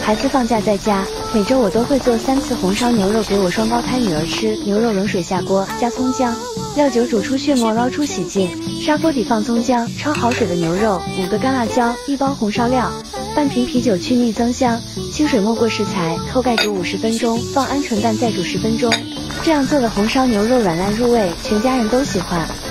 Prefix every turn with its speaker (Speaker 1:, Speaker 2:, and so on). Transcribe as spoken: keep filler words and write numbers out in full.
Speaker 1: 孩子放假在家，每周我都会做三次红烧牛肉给我双胞胎女儿吃。牛肉冷水下锅，加葱姜、料酒煮出血沫，捞出洗净。砂锅底放葱姜，焯好水的牛肉，五个干辣椒，一包红烧料，半瓶啤酒去腻增香。清水没过食材，扣盖煮五十分钟，放鹌鹑蛋再煮十分钟。这样做的红烧牛肉软烂入味，全家人都喜欢。